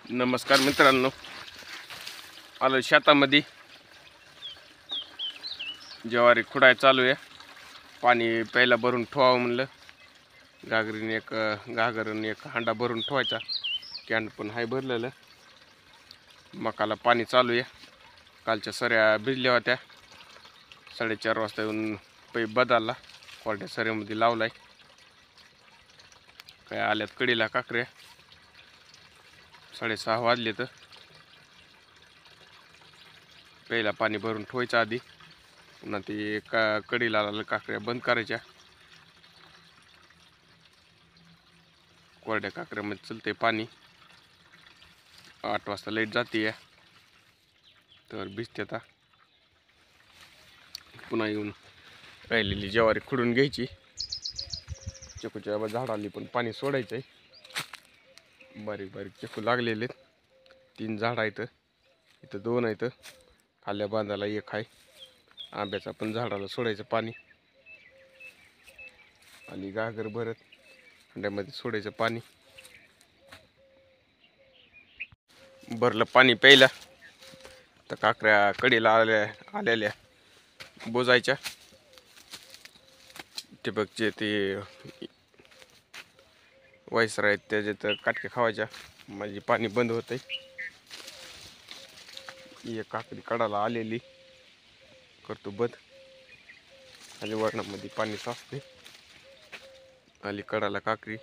नमस्कार मित्रांनो, आलो शेतामध्ये. ज्वारी खुडाय चालू आहे. पाणी पहिला भरून ठेवावं म्हणलं. घागरीने एक हांडा भरून ठेवायचा. कॅन पण हाय भरलेलं. मकाला पाणी चालू आहे. कालच्या सऱ्या भिजल्या होत्या. 4:30 वाजता येऊन पैप बदलला. कोरड्या सऱ्यामध्ये लावलाय. काय आल्यात कडीला काकऱ्या. 6:30 वाजले तर पहिला पाणी भरून ठेवायचं आधी. पुन्हा ते कडीला काकऱ्या बंद करायच्या. कोरड्या काकऱ्यामध्ये चलते पाणी. 8 वाजता लाईट जाते तर भिजते. आता पुन्हा येऊन राहिलेली ज्वारी खुडून घ्यायची. चकूच्या झाडाली पण पाणी सोडायचं आहे. बारीक बारीक चकू लागलेले. 3 झाड आहेत. इथं 2 आहेत. खाल्या बांधायला 1 आहे. आंब्याचा पण झाडाला सोडायचं पाणी. आणि घागर भरत हंड्यामध्ये सोडायचं पाणी. भरलं पाणी प्यायला तर काकऱ्या कडीला आलेल्या बोजायच्या. ठिबकचे ते वायसर आहेत त्याच्यात काटके खावायच्या. माझी पाणी बंद होतंय. एक काकडी कडाला आलेली करतो बंद. खाली वरणामध्ये पाणी साचते. आली कडाला काकडी.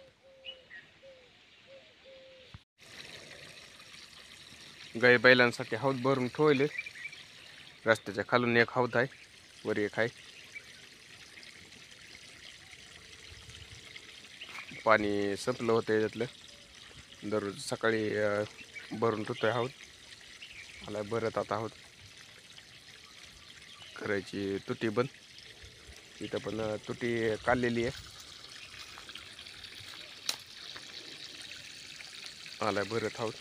गाई बैलांसाठी हौद भरून ठेवले. रस्त्याच्या खालून 1 हौद आहे, वर 1 आहे. पाणी संपलं होतं याच्यातलं. दररोज सकाळी भरून ठेवतोय हौद. आला भरत आता हौद. करायची तुटी बंद. इथं पण तुटी काढलेली आहे. आला भरत हौद.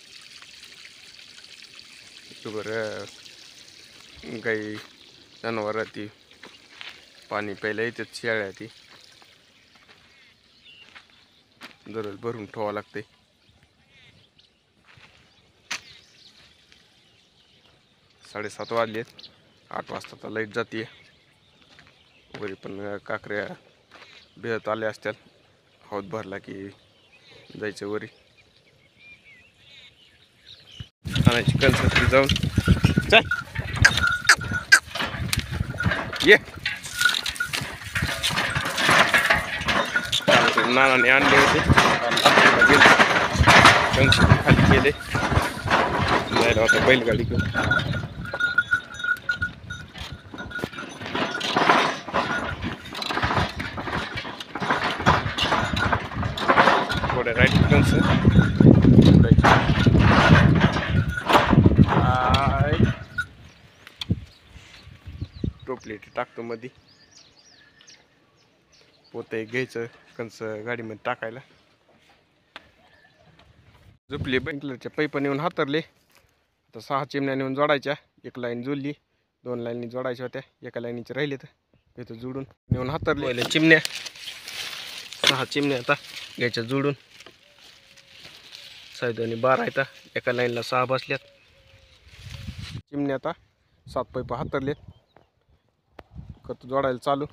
गाई जनावर ती पाणी प्यायला येतात. शेळ्या ती दररोज भरून ठेवावं लागते. 7:30 वाजले. 8 वाजता तर लाईट जाते. वरी पण काकऱ्या भिजत आल्या असतात. हौद भरला की जायचं वरी. आणायची कणसाची जाऊन चल ये. नानाने आणले होते. कणस खाली केले. जायला होता बैलगाडी घेऊन. थोडे राईट कणस टोपली टाकतो मध्ये. पोते घ्यायचं कंस गाडीमध्ये टाकायला. झोपली बँकलरच्या पैप नेऊन हातरले. आता 6 चिमण्या नेऊन जोडायच्या. 1 लाईन जोडली. 2 लाईनी जोडायच्या होत्या. 1 लाईनीचे राहिले तर इथं जोडून नेऊन हातरले चिमण्या. 6 चिमण्या आता घ्यायच्या जोडून. 12 आहेत. 1 लाईनला 6 बसल्यात चिमण्या. आता 7 पैप हातरलेत. करतो जोडायला चालू.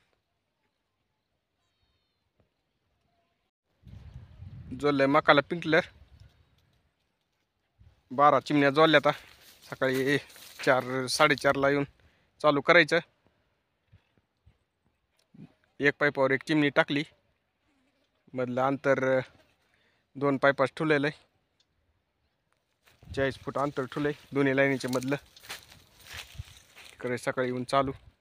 जोडलंय मकाला पिंकलर. 12 चिमण्या जोडल्या. आता सकाळी 4-4:30 येऊन चालू करायचं. 1 पाईपावर 1 चिमणी टाकली. मधलं अंतर 2 पाईपास ठेवलेलं आहे. 40 फूट अंतर ठेवलंय दोन्ही लाईनीच्या मधलं. करायचं सकाळी येऊन चालू.